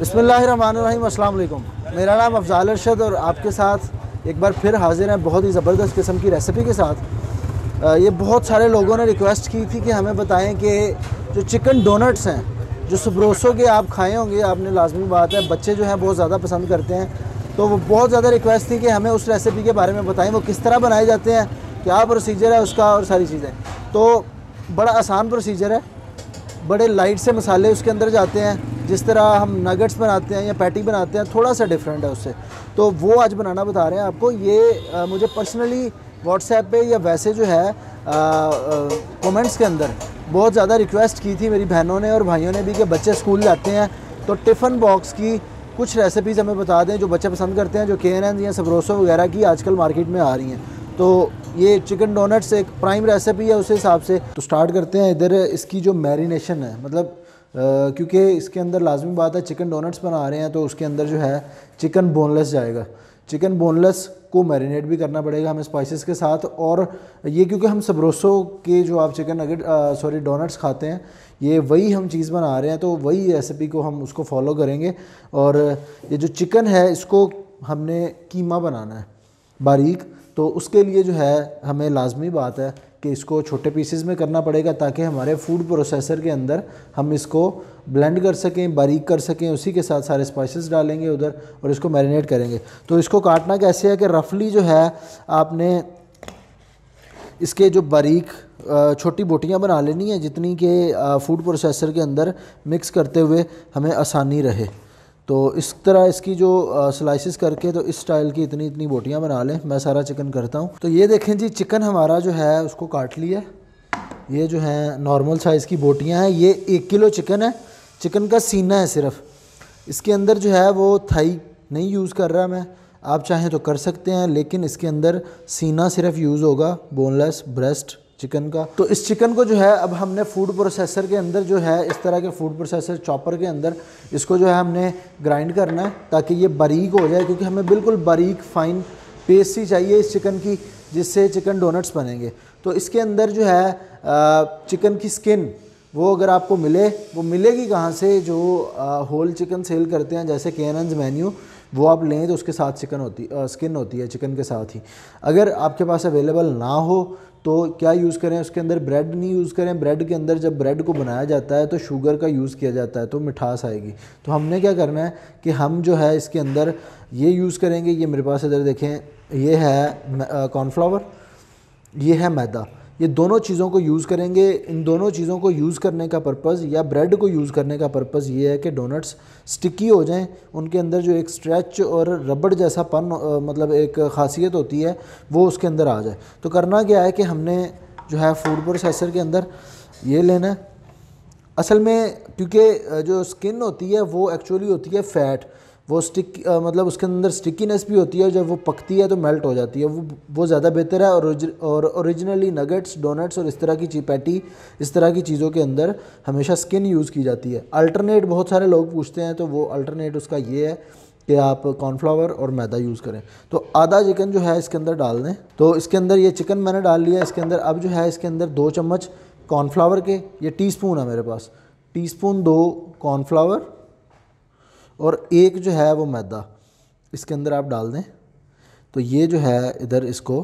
बिस्मिल्लाहिर्रहमानिर्रहीम, अस्सलाम वालेकुम। मेरा नाम अफजाल अरशद और आपके साथ एक बार फिर हाजिर हैं बहुत ही ज़बरदस्त किस्म की रेसिपी के साथ। ये बहुत सारे लोगों ने रिक्वेस्ट की थी कि हमें बताएं कि जो चिकन डोनट्स हैं, जो सबरोसो के आप खाए होंगे, आपने लाजमी बात है, बच्चे जो हैं बहुत ज़्यादा पसंद करते हैं, तो वो बहुत ज़्यादा रिक्वेस्ट थी कि हमें उस रेसिपी के बारे में बताएं, वो किस तरह बनाए जाते हैं, क्या प्रोसीजर है उसका और सारी चीज़ें। तो बड़ा आसान प्रोसीजर है, बड़े लाइट से मसाले उसके अंदर जाते हैं। जिस तरह हम नगेट्स बनाते हैं या पैटी बनाते हैं, थोड़ा सा डिफरेंट है उससे, तो वो आज बनाना बता रहे हैं आपको। ये मुझे पर्सनली व्हाट्सएप पे या वैसे जो है कमेंट्स के अंदर बहुत ज़्यादा रिक्वेस्ट की थी मेरी बहनों ने और भाइयों ने भी कि बच्चे स्कूल जाते हैं तो टिफ़िन बॉक्स की कुछ रेसिपीज़ हमें बता दें जो बच्चे पसंद करते हैं, जो KNN या सबरोसो वगैरह की आजकल मार्केट में आ रही हैं। तो ये चिकन डोनट्स एक प्राइम रेसिपी है उस हिसाब से। तो स्टार्ट करते हैं। इधर इसकी जो मैरिनेशन है, मतलब क्योंकि इसके अंदर लाजमी बात है चिकन डोनट्स बना रहे हैं, तो उसके अंदर जो है चिकन बोनलेस जाएगा। चिकन बोनलेस को मैरिनेट भी करना पड़ेगा हमें स्पाइसेस के साथ। और ये क्योंकि हम सबरोसो के जो आप चिकन नगेट डोनट्स खाते हैं, ये वही हम चीज़ बना रहे हैं, तो वही रेसिपी को हम उसको फॉलो करेंगे। और ये जो चिकन है इसको हमने कीमा बनाना है बारीक, तो उसके लिए जो है हमें लाजमी बात है कि इसको छोटे पीसेस में करना पड़ेगा ताकि हमारे फूड प्रोसेसर के अंदर हम इसको ब्लेंड कर सकें, बारीक कर सकें। उसी के साथ सारे स्पाइसेस डालेंगे उधर और इसको मैरिनेट करेंगे। तो इसको काटना कैसे है कि रफली जो है आपने इसके जो बारीक छोटी बोटियां बना लेनी है, जितनी कि फूड प्रोसेसर के अंदर मिक्स करते हुए हमें आसानी रहे। तो इस तरह इसकी जो स्लाइसिस करके तो इस स्टाइल की इतनी इतनी बोटियां बना लें। मैं सारा चिकन करता हूँ। तो ये देखें जी, चिकन हमारा जो है उसको काट लिया। ये जो है नॉर्मल साइज़ की बोटियां हैं। ये 1 किलो चिकन है। चिकन का सीना है सिर्फ, इसके अंदर जो है वो थाई नहीं यूज़ कर रहा मैं, आप चाहें तो कर सकते हैं, लेकिन इसके अंदर सीना सिर्फ यूज़ होगा, बोनलेस ब्रेस्ट चिकन का। तो इस चिकन को जो है अब हमने फूड प्रोसेसर के अंदर जो है इस तरह के फूड प्रोसेसर चॉपर के अंदर इसको जो है हमने ग्राइंड करना है ताकि ये बारीक हो जाए, क्योंकि हमें बिल्कुल बारीक फाइन पेस्ट ही चाहिए इस चिकन की, जिससे चिकन डोनट्स बनेंगे। तो इसके अंदर जो है चिकन की स्किन वो अगर आपको मिले, वो मिलेगी कहाँ से, जो होल चिकन सेल करते हैं जैसे KNN's मेन्यू, वो आप लें तो उसके साथ स्किन होती है चिकन के साथ ही। अगर आपके पास अवेलेबल ना हो तो क्या यूज़ करें, उसके अंदर ब्रेड नहीं यूज़ करें। ब्रेड के अंदर जब ब्रेड को बनाया जाता है तो शुगर का यूज़ किया जाता है, तो मिठास आएगी। तो हमने क्या करना है कि हम जो है इसके अंदर ये यूज़ करेंगे। ये मेरे पास इधर देखें, ये है कॉर्नफ्लावर, ये है मैदा। ये दोनों चीज़ों को यूज़ करेंगे। इन दोनों चीज़ों को यूज़ करने का पर्पज़ या ब्रेड को यूज़ करने का पर्पज़ ये है कि डोनट्स स्टिकी हो जाएं, उनके अंदर जो एक स्ट्रेच और रबड़ जैसा पन मतलब एक ख़ासियत होती है वो उसके अंदर आ जाए। तो करना क्या है कि हमने जो है फूड प्रोसेसर के अंदर ये लेना है। असल में क्योंकि जो स्किन होती है वो एक्चुअली होती है फ़ैट, वो मतलब उसके अंदर स्टिकीनेस भी होती है, जब वो पकती है तो मेल्ट हो जाती है, वो ज़्यादा बेहतर है। और ओरिजिनली नगेट्स, डोनट्स और इस तरह की पैटी, इस तरह की चीज़ों के अंदर हमेशा स्किन यूज़ की जाती है। अल्टरनेट बहुत सारे लोग पूछते हैं, तो वो अल्टरनेट उसका ये है कि आप कॉर्नफ्लावर और मैदा यूज़ करें। तो आधा चिकन जो है इसके अंदर डाल दें। तो इसके अंदर ये चिकन मैंने डाल लिया। इसके अंदर अब जो है इसके अंदर 2 चम्मच कॉर्नफ्लावर के, ये टीस्पून है मेरे पास, टीस्पून 2 कॉर्नफ्लावर और 1 जो है वो मैदा इसके अंदर आप डाल दें। तो ये जो है इधर इसको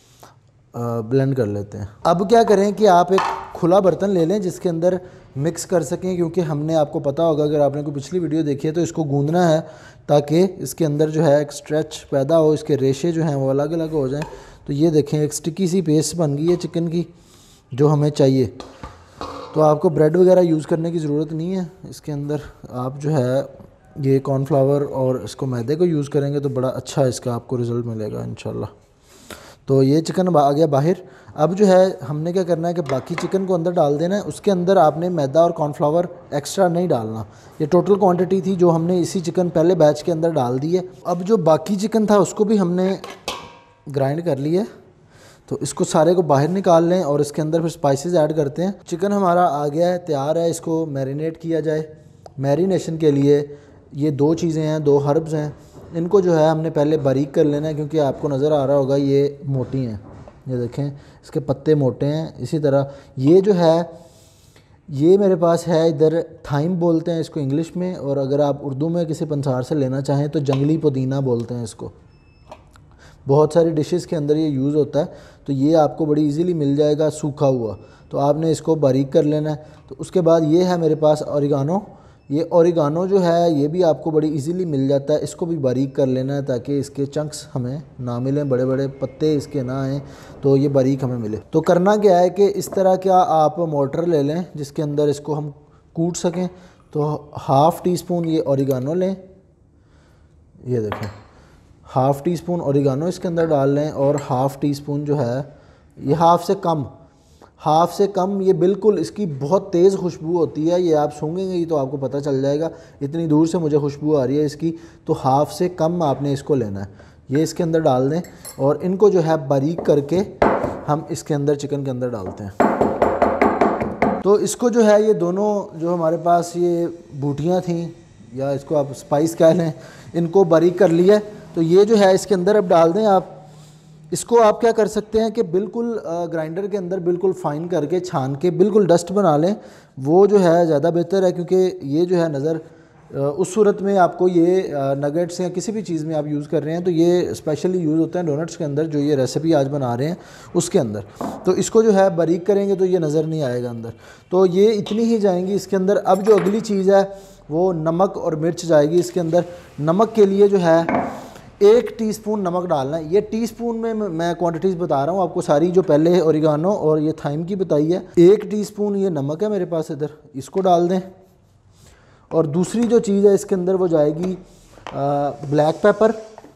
ब्लेंड कर लेते हैं। अब क्या करें कि आप एक खुला बर्तन ले लें जिसके अंदर मिक्स कर सकें, क्योंकि हमने आपको पता होगा, अगर आपने कोई पिछली वीडियो देखी है, तो इसको गूंदना है ताकि इसके अंदर जो है एक स्ट्रेच पैदा हो, इसके रेशे जो हैं वो अलग अलग हो जाएं। तो ये देखें एक स्टिकी सी पेस्ट बन गई है चिकन की जो हमें चाहिए। तो आपको ब्रेड वगैरह यूज़ करने की ज़रूरत नहीं है। इसके अंदर आप जो है ये कॉर्नफ्लावर और इसको मैदे को यूज़ करेंगे तो बड़ा अच्छा इसका आपको रिज़ल्ट मिलेगा इंशाल्लाह। तो ये चिकन आ गया बाहर। अब जो है हमने क्या करना है कि बाकी चिकन को अंदर डाल देना है। उसके अंदर आपने मैदा और कॉर्नफ्लावर एक्स्ट्रा नहीं डालना। ये टोटल क्वांटिटी थी जो हमने इसी चिकन पहले बैच के अंदर डाल दी है। अब जो बाकी चिकन था उसको भी हमने ग्राइंड कर लिया। तो इसको सारे को बाहर निकाल लें और इसके अंदर फिर स्पाइसेस ऐड करते हैं। चिकन हमारा आ गया है, तैयार है। इसको मैरिनेट किया जाए। मैरिनेशन के लिए ये 2 चीज़ें हैं, 2 हर्ब्स हैं। इनको जो है हमने पहले बारीक कर लेना है, क्योंकि आपको नज़र आ रहा होगा ये मोटी हैं। ये देखें इसके पत्ते मोटे हैं। इसी तरह ये जो है ये मेरे पास है इधर थाइम बोलते हैं इसको इंग्लिश में, और अगर आप उर्दू में किसी पंसार से लेना चाहें तो जंगली पुदीना बोलते हैं इसको। बहुत सारी डिशेस के अंदर ये यूज़ होता है, तो ये आपको बड़ी इजीली मिल जाएगा सूखा हुआ, तो आपने इसको बारीक कर लेना है। तो उसके बाद ये है मेरे पास ओरिगानो। ये ओरिगानो जो है ये भी आपको बड़ी इजीली मिल जाता है, इसको भी बारीक कर लेना है ताकि इसके चंक्स हमें ना मिलें, बड़े बड़े पत्ते इसके ना आएँ, तो ये बारीक हमें मिले। तो करना क्या है कि इस तरह क्या आप मोटर ले लें जिसके अंदर इसको हम कूट सकें। तो हाफ़ टी स्पून ये ओरिगानो लें, ये देखें हाफ़ टी स्पून ओरिगानो इसके अंदर डाल लें, और हाफ़ टी स्पून जो है ये हाफ़ से कम, ये बिल्कुल इसकी बहुत तेज़ खुशबू होती है, ये आप सूंघेंगे ही तो आपको पता चल जाएगा, इतनी दूर से मुझे खुशबू आ रही है इसकी। तो हाफ़ से कम आपने इसको लेना है, ये इसके अंदर डाल दें, और इनको जो है बारीक करके हम इसके अंदर चिकन के अंदर डालते हैं। तो इसको जो है ये दोनों जो हमारे पास ये बूटियाँ थीं, या इसको आप स्पाइस कह लें, इनको बारीक कर लिया। तो ये जो है इसके अंदर अब डाल दें आप। इसको आप क्या कर सकते हैं कि बिल्कुल ग्राइंडर के अंदर बिल्कुल फ़ाइन करके छान के बिल्कुल डस्ट बना लें, वो जो है ज़्यादा बेहतर है, क्योंकि ये जो है नज़र उस सूरत में आपको ये नगेट्स या किसी भी चीज़ में आप यूज़ कर रहे हैं तो ये स्पेशली यूज़ होता है डोनट्स के अंदर, जो ये रेसिपी आज बना रहे हैं उसके अंदर। तो इसको जो है बारीक करेंगे तो ये नज़र नहीं आएगा अंदर। तो ये इतनी ही जाएंगी इसके अंदर। अब जो अगली चीज़ है वो नमक और मिर्च जाएगी इसके अंदर। नमक के लिए जो है 1 टीस्पून नमक डालना है। ये टीस्पून में मैं क्वांटिटीज़ बता रहा हूँ आपको सारी, जो पहले ओरिगानो और ये थाइम की बताई है। 1 टीस्पून ये नमक है मेरे पास इधर, इसको डाल दें। और दूसरी जो चीज़ है इसके अंदर वो जाएगी ब्लैक पेपर।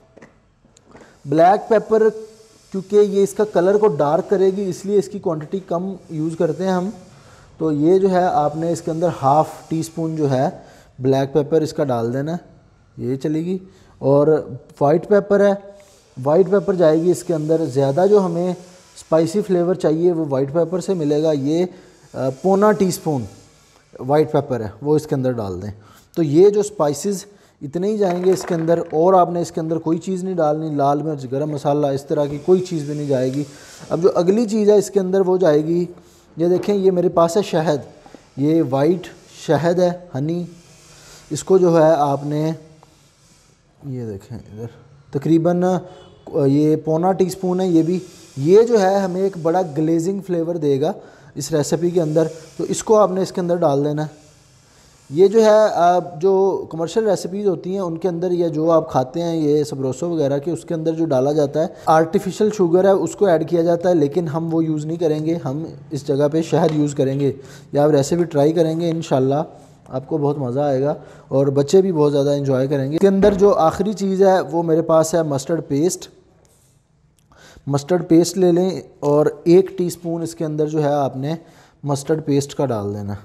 ब्लैक पेपर क्योंकि ये इसका कलर को डार्क करेगी, इसलिए इसकी क्वांटिटी कम यूज़ करते हैं हम। तो ये जो है आपने इसके अंदर हाफ़ टी स्पून जो है ब्लैक पेपर इसका डाल देना, ये चलेगी। और वाइट पेपर है, वाइट पेपर जाएगी इसके अंदर। ज़्यादा जो हमें स्पाइसी फ्लेवर चाहिए वो वाइट पेपर से मिलेगा। ये पौना टीस्पून वाइट पेपर है, वो इसके अंदर डाल दें। तो ये जो स्पाइसेस इतने ही जाएंगे इसके अंदर, और आपने इसके अंदर कोई चीज़ नहीं डालनी, लाल मिर्च, गरम मसाला, इस तरह की कोई चीज़ भी नहीं जाएगी। अब जो अगली चीज़ है इसके अंदर वो जाएगी, ये देखें ये मेरे पास है शहद, ये वाइट शहद है, हनी। इसको जो है आपने ये देखें इधर तकरीबन ये पौना टीस्पून है ये भी। ये जो है हमें एक बड़ा ग्लेजिंग फ्लेवर देगा इस रेसिपी के अंदर, तो इसको आपने इसके अंदर डाल देना है। ये जो है जो कमर्शियल रेसिपीज़ होती हैं उनके अंदर, या जो आप खाते हैं ये सबरोसो वगैरह के, उसके अंदर जो डाला जाता है आर्टिफिशियल शुगर है उसको ऐड किया जाता है, लेकिन हम वो यूज़ नहीं करेंगे। हम इस जगह पे शहद यूज़ करेंगे। या आप रेसिपी ट्राई करेंगे इंशाल्लाह, आपको बहुत मज़ा आएगा और बच्चे भी बहुत ज़्यादा एंजॉय करेंगे। इसके अंदर जो आखिरी चीज़ है वो मेरे पास है मस्टर्ड पेस्ट। मस्टर्ड पेस्ट ले लें और 1 टीस्पून इसके अंदर जो है आपने मस्टर्ड पेस्ट का डाल देना।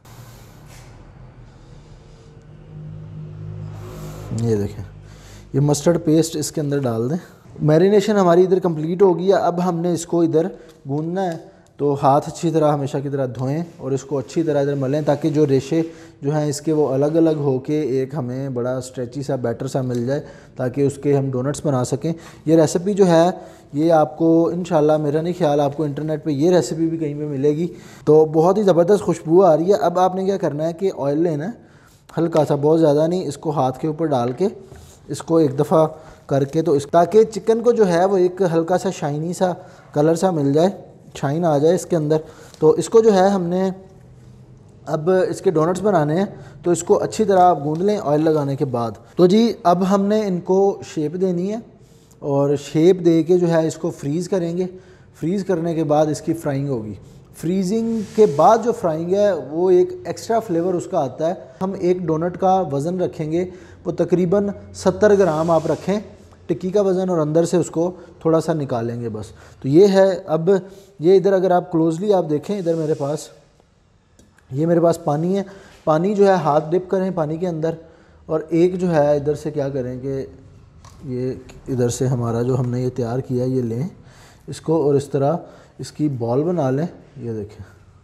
ये देखें ये मस्टर्ड पेस्ट इसके अंदर डाल दें। मैरिनेशन हमारी इधर कंप्लीट हो गई है। अब हमने इसको इधर गूंदना है, तो हाथ अच्छी तरह हमेशा की तरह धोएं और इसको अच्छी तरह इधर मलें, ताकि जो रेशे जो हैं इसके वो अलग अलग होके एक हमें बड़ा स्ट्रेची सा बैटर सा मिल जाए, ताकि उसके हम डोनट्स बना सकें। ये रेसिपी जो है ये आपको इंशाल्लाह, मेरा नहीं ख्याल आपको इंटरनेट पे ये रेसिपी भी कहीं पे मिलेगी। तो बहुत ही ज़बरदस्त खुशबू आ रही है। अब आपने क्या करना है कि ऑयल लेना है हल्का सा, बहुत ज़्यादा नहीं, इसको हाथ के ऊपर डाल के इसको एक दफ़ा करके, तो ताकि चिकन को जो है वो एक हल्का सा शाइनी सा कलर सा मिल जाए, शाइन आ जाए इसके अंदर। तो इसको जो है हमने अब इसके डोनट्स बनाने हैं, तो इसको अच्छी तरह आप गूंद लें ऑयल लगाने के बाद। तो जी अब हमने इनको शेप देनी है और शेप दे के जो है इसको फ्रीज़ करेंगे। फ्रीज़ करने के बाद इसकी फ्राइंग होगी। फ्रीजिंग के बाद जो फ्राइंग है वो एक एक्स्ट्रा फ्लेवर उसका आता है। हम एक डोनट का वज़न रखेंगे, वो तकरीबन 70 ग्राम आप रखें टिक्की का वज़न, और अंदर से उसको थोड़ा सा निकालेंगे बस। तो ये है। अब ये इधर अगर आप क्लोजली आप देखें, इधर मेरे पास ये मेरे पास पानी है। पानी जो है हाथ डिप करें पानी के अंदर, और एक जो है इधर से क्या करें कि ये इधर से हमारा जो हमने ये तैयार किया ये लें इसको, और इस तरह इसकी बॉल बना लें। ये देखें,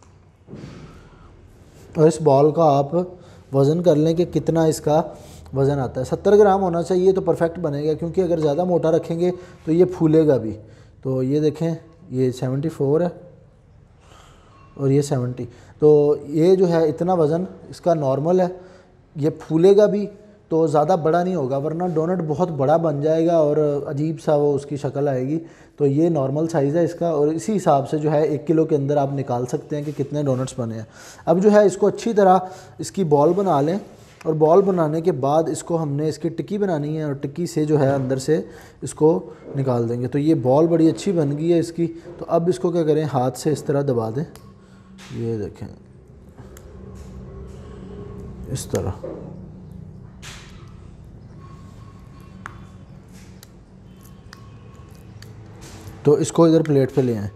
और इस बॉल का आप वज़न कर लें कि कितना इसका वज़न आता है। 70 ग्राम होना चाहिए तो परफेक्ट बनेगा, क्योंकि अगर ज़्यादा मोटा रखेंगे तो ये फूलेगा भी। तो ये देखें ये 74 है, और ये 70। तो ये जो है इतना वज़न इसका नॉर्मल है, ये फूलेगा भी तो ज़्यादा बड़ा नहीं होगा, वरना डोनट बहुत बड़ा बन जाएगा और अजीब सा वो उसकी शक्ल आएगी। तो ये नॉर्मल साइज़ है इसका, और इसी हिसाब से जो है 1 किलो के अंदर आप निकाल सकते हैं कि कितने डोनट्स बने हैं। अब जो है इसको अच्छी तरह इसकी बॉल बना लें, और बॉल बनाने के बाद इसको हमने इसकी टिक्की बनानी है, और टिक्की से जो है अंदर से इसको निकाल देंगे। तो ये बॉल बड़ी अच्छी बन गई है इसकी। तो अब इसको क्या करें, हाथ से इस तरह दबा दें, ये देखें इस तरह। तो इसको इधर प्लेट पे ले आएं।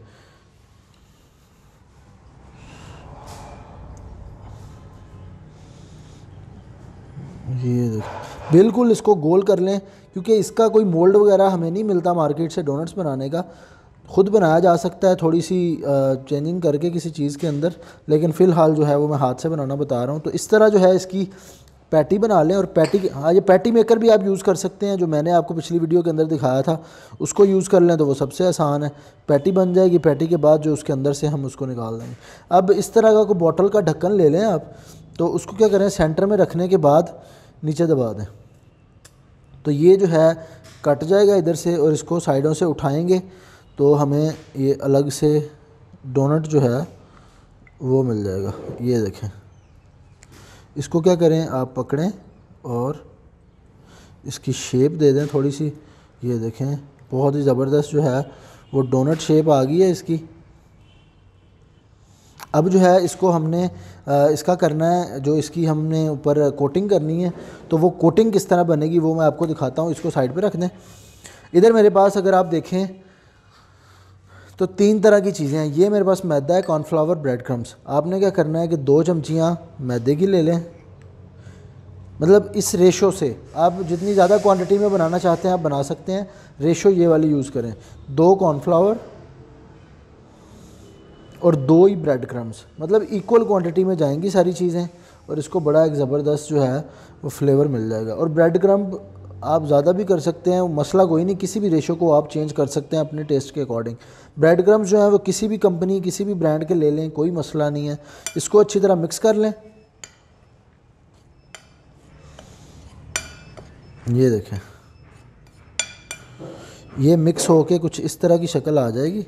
ये देखो बिल्कुल इसको गोल कर लें, क्योंकि इसका कोई मोल्ड वगैरह हमें नहीं मिलता मार्केट से डोनट्स बनाने का। ख़ुद बनाया जा सकता है थोड़ी सी चेंजिंग करके किसी चीज़ के अंदर, लेकिन फ़िलहाल जो है वो मैं हाथ से बनाना बता रहा हूँ। तो इस तरह जो है इसकी पैटी बना लें, और पैटी, हाँ ये पैटी मेकर भी आप यूज़ कर सकते हैं, जो मैंने आपको पिछली वीडियो के अंदर दिखाया था उसको यूज़ कर लें तो वो सबसे आसान है। पैटी बन जाएगी, पैटी के बाद जो उसके अंदर से हम उसको निकाल देंगे। अब इस तरह का कोई बॉटल का ढक्कन ले लें आप, तो उसको क्या करें, सेंटर में रखने के बाद नीचे दबा दें, तो ये जो है कट जाएगा इधर से, और इसको साइडों से उठाएंगे तो हमें ये अलग से डोनट जो है वो मिल जाएगा। ये देखें, इसको क्या करें, आप पकड़ें और इसकी शेप दे दें थोड़ी सी। ये देखें बहुत ही ज़बरदस्त जो है वो डोनट शेप आ गई है इसकी। अब जो है इसको हमने इसका करना है, जो इसकी हमने ऊपर कोटिंग करनी है, तो वो कोटिंग किस तरह बनेगी वो मैं आपको दिखाता हूँ। इसको साइड पे रख दें। इधर मेरे पास अगर आप देखें तो 3 तरह की चीज़ें हैं। ये मेरे पास मैदा है, कॉर्नफ्लावर, ब्रेड क्रम्स। आपने क्या करना है कि 2 चमचियाँ मैदे की ले लें, मतलब इस रेशो से आप जितनी ज़्यादा क्वांटिटी में बनाना चाहते हैं आप बना सकते हैं, रेशो ये वाली यूज़ करें। 2 कॉर्नफ्लावर और 2 ही ब्रेड क्रम्स, मतलब इक्वल क्वांटिटी में जाएंगी सारी चीज़ें, और इसको बड़ा एक ज़बरदस्त जो है वो फ्लेवर मिल जाएगा। और ब्रेड क्रम्ब आप ज़्यादा भी कर सकते हैं, मसला कोई नहीं, किसी भी रेशो को आप चेंज कर सकते हैं अपने टेस्ट के अकॉर्डिंग। ब्रेड क्रम्स जो है वो किसी भी कंपनी, किसी भी ब्रांड के ले लें, कोई मसला नहीं है। इसको अच्छी तरह मिक्स कर लें। ये देखें, ये मिक्स होके कुछ इस तरह की शक्ल आ जाएगी।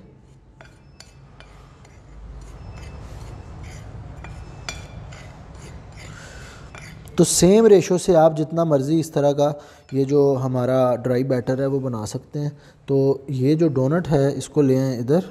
तो सेम रेशो से आप जितना मर्ज़ी इस तरह का ये जो हमारा ड्राई बैटर है वो बना सकते हैं। तो ये जो डोनट है इसको ले आएं इधर,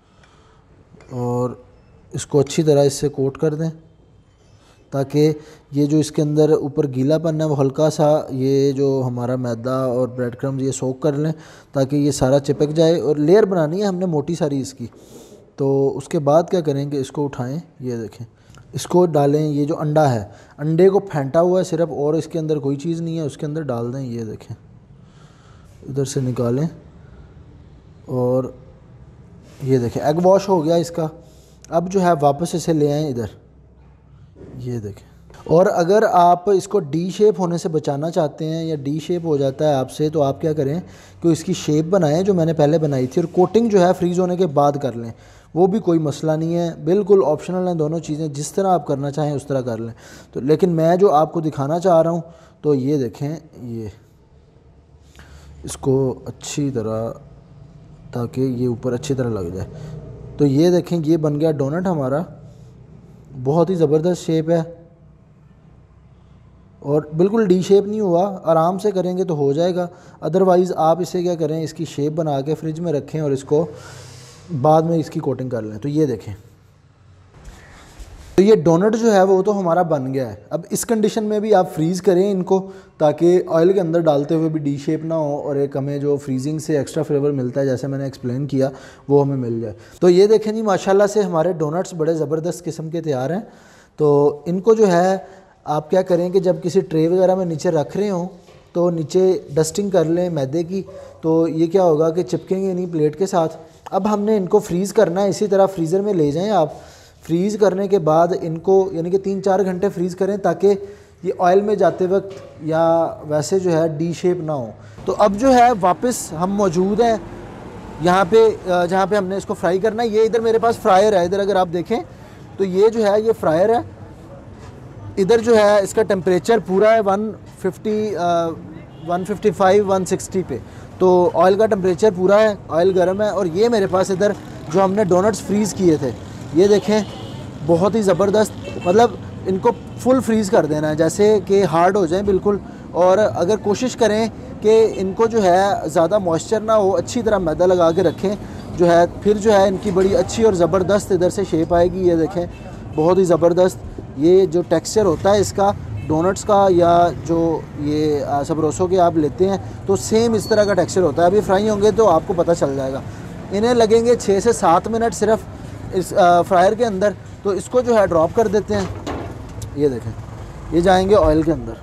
और इसको अच्छी तरह इससे कोट कर दें, ताकि ये जो इसके अंदर ऊपर गीलापन है वो हल्का सा ये जो हमारा मैदा और ब्रेड क्रम्स ये सोक कर लें, ताकि ये सारा चिपक जाए। और लेयर बनानी है हमने मोटी सारी इसकी। तो उसके बाद क्या करेंगे, इसको उठाएं, ये देखें, इसको डालें। ये जो अंडा है, अंडे को फेंटा हुआ है सिर्फ, और इसके अंदर कोई चीज़ नहीं है, उसके अंदर डाल दें। ये देखें, इधर से निकालें, और ये देखें एग वॉश हो गया इसका। अब जो है वापस इसे ले आएँ इधर, ये देखें। और अगर आप इसको डी शेप होने से बचाना चाहते हैं, या डी शेप हो जाता है आपसे, तो आप क्या करें कि इसकी शेप बनाएं जो मैंने पहले बनाई थी, और कोटिंग जो है फ्रीज़ होने के बाद कर लें, वो भी कोई मसला नहीं है, बिल्कुल ऑप्शनल हैं दोनों चीज़ें, जिस तरह आप करना चाहें उस तरह कर लें। तो लेकिन मैं जो आपको दिखाना चाह रहा हूँ, तो ये देखें, ये इसको अच्छी तरह, ताकि ये ऊपर अच्छी तरह लग जाए। तो ये देखें, ये बन गया डोनट हमारा, बहुत ही ज़बरदस्त शेप है, और बिल्कुल डी शेप नहीं हुआ। आराम से करेंगे तो हो जाएगा, अदरवाइज़ आप इसे क्या करें, इसकी शेप बना के फ्रिज में रखें और इसको बाद में इसकी कोटिंग कर लें। तो ये देखें, तो ये डोनट जो है वो तो हमारा बन गया है। अब इस कंडीशन में भी आप फ्रीज़ करें इनको, ताकि ऑयल के अंदर डालते हुए भी डी शेप ना हो, और एक हमें जो फ्रीजिंग से एक्स्ट्रा फ्लेवर मिलता है, जैसे मैंने एक्सप्लेन किया, वो हमें मिल जाए। तो ये देखें जी, माशाल्लाह से हमारे डोनट्स बड़े ज़बरदस्त किस्म के तैयार हैं। तो इनको जो है आप क्या करें कि जब किसी ट्रे वगैरह में नीचे रख रहे हों, तो नीचे डस्टिंग कर लें मैदे की, तो ये क्या होगा कि चिपकेंगे नहीं प्लेट के साथ। अब हमने इनको फ्रीज़ करना है, इसी तरह फ्रीज़र में ले जाएं आप। फ्रीज़ करने के बाद इनको यानी कि 3-4 घंटे फ्रीज़ करें, ताकि ये ऑयल में जाते वक्त या वैसे जो है डी शेप ना हो। तो अब जो है वापस हम मौजूद हैं यहाँ पे, जहाँ पे हमने इसको फ्राई करना है। ये इधर मेरे पास फ्रायर है, इधर अगर आप देखें तो ये जो है ये फ्रायर है। इधर जो है इसका टेम्परेचर पूरा है 155 160 पे, तो ऑयल का टेम्परेचर पूरा है, ऑयल गर्म है। और ये मेरे पास इधर जो हमने डोनट्स फ्रीज़ किए थे, ये देखें बहुत ही ज़बरदस्त, मतलब इनको फुल फ्रीज़ कर देना है जैसे कि हार्ड हो जाएं बिल्कुल। और अगर कोशिश करें कि इनको जो है ज़्यादा मॉइस्चर ना हो, अच्छी तरह मैदा लगा के रखें जो है, फिर जो है इनकी बड़ी अच्छी और ज़बरदस्त इधर से शेप आएगी। ये देखें बहुत ही ज़बरदस्त ये जो टेक्सचर होता है इसका डोनट्स का, या जो ये सबरोसो के आप लेते हैं तो सेम इस तरह का टेक्सचर होता है। अभी फ्राई होंगे तो आपको पता चल जाएगा। इन्हें लगेंगे 6 से 7 मिनट सिर्फ इस फ्रायर के अंदर। तो इसको जो है ड्रॉप कर देते हैं। ये देखें ये जाएंगे ऑयल के अंदर।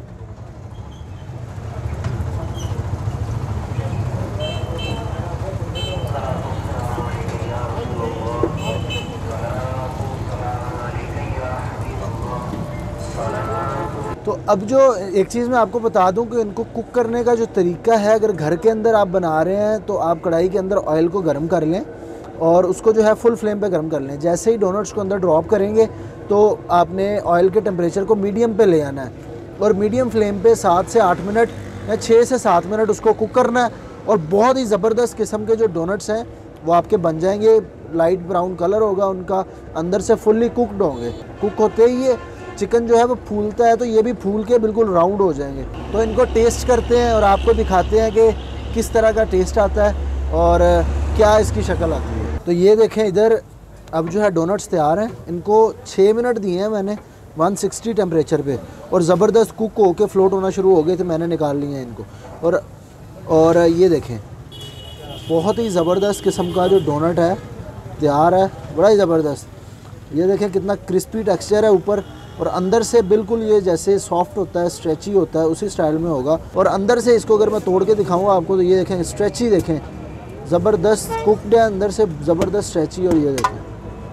तो अब जो एक चीज़ मैं आपको बता दूं कि इनको कुक करने का जो तरीका है, अगर घर के अंदर आप बना रहे हैं तो आप कढ़ाई के अंदर ऑयल को गर्म कर लें और उसको जो है फुल फ्लेम पे गर्म कर लें। जैसे ही डोनट्स को अंदर ड्रॉप करेंगे तो आपने ऑयल के टेम्परेचर को मीडियम पे ले आना है और मीडियम फ्लेम पे 7 से 8 मिनट या 6 से 7 मिनट उसको कुक करना है। और बहुत ही ज़बरदस्त किस्म के जो डोनट्स हैं वो आपके बन जाएंगे। लाइट ब्राउन कलर होगा उनका, अंदर से फुल्ली कुकड होंगे। कुक होते ही ये चिकन जो है वो फूलता है, तो ये भी फूल के बिल्कुल राउंड हो जाएंगे। तो इनको टेस्ट करते हैं और आपको दिखाते हैं कि किस तरह का टेस्ट आता है और क्या इसकी शक्ल आती है। तो ये देखें इधर अब जो है डोनट्स तैयार हैं। इनको 6 मिनट दिए हैं मैंने 160 टेम्परेचर पे और ज़बरदस्त कुक होके फ्लोट होना शुरू हो गए थे, मैंने निकाल लिए हैं इनको। और ये देखें बहुत ही ज़बरदस्त किस्म का जो डोनट है तैयार है, बड़ा ही ज़बरदस्त। ये देखें कितना क्रिस्पी टेक्सचर है ऊपर और अंदर से बिल्कुल ये जैसे सॉफ्ट होता है, स्ट्रेची होता है, उसी स्टाइल में होगा। और अंदर से इसको अगर मैं तोड़ के दिखाऊँ आपको तो ये देखें स्ट्रेची, देखें ज़बरदस्त कुकड है अंदर से, ज़बरदस्त स्ट्रेची। और ये देखें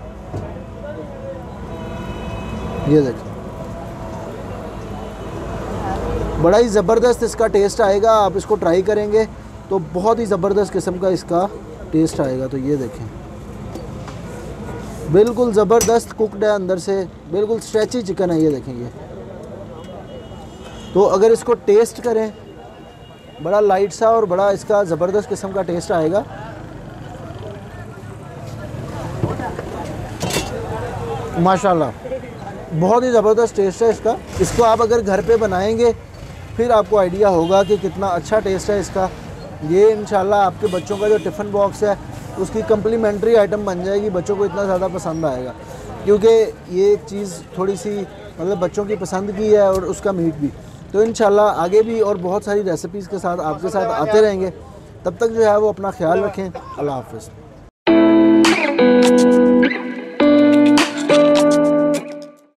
बड़ा ही ज़बरदस्त इसका टेस्ट आएगा। आप इसको ट्राई करेंगे तो बहुत ही ज़बरदस्त किस्म का इसका टेस्ट आएगा। तो ये देखें बिल्कुल ज़बरदस्त कुकड है अंदर से, बिल्कुल स्ट्रेची चिकन है। ये देखें ये, तो अगर इसको टेस्ट करें बड़ा लाइट सा और बड़ा इसका ज़बरदस्त किस्म का टेस्ट आएगा। माशाल्लाह बहुत ही ज़बरदस्त टेस्ट है इसका। इसको आप अगर घर पे बनाएंगे फिर आपको आइडिया होगा कि कितना अच्छा टेस्ट है इसका। ये इंशाल्लाह आपके बच्चों का जो टिफ़िन बॉक्स है उसकी कम्प्लीमेंट्री आइटम बन जाएगी। बच्चों को इतना ज़्यादा पसंद आएगा क्योंकि ये चीज़ थोड़ी सी मतलब बच्चों की पसंद की है और उसका मीट भी। तो इंशाल्लाह आगे भी और बहुत सारी रेसिपीज़ के साथ आपके साथ आते रहेंगे। तब तक जो है वो अपना ख्याल रखें। अल्लाह हाफ़िज़।